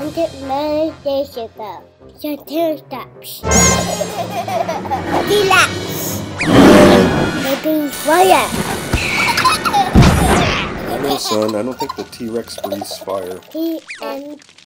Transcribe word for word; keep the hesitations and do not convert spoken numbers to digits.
found it many days ago. So two steps. Relax. Maybe fire. I know, son. I don't think the T-Rex breathes fire. T M